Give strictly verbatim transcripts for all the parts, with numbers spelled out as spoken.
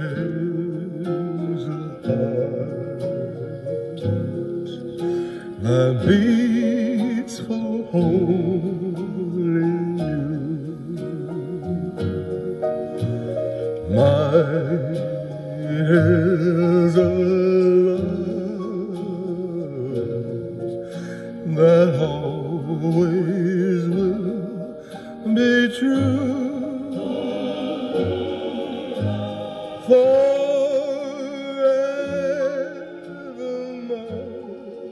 is a heart that beats for only you. Mine is a love that always will be true. Forevermore,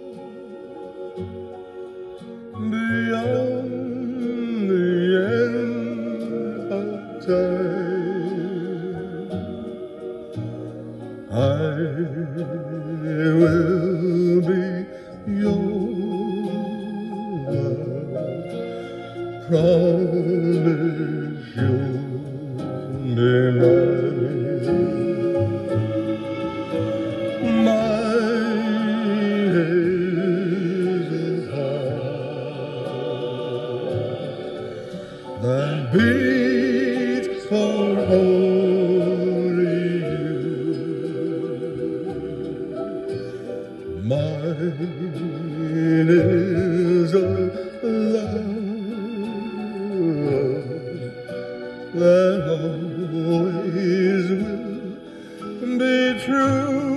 beyond the end of time, I will be yours. Promise you'll be mine. Mine is a heart that beats for only you. Mine is a love that always will be true.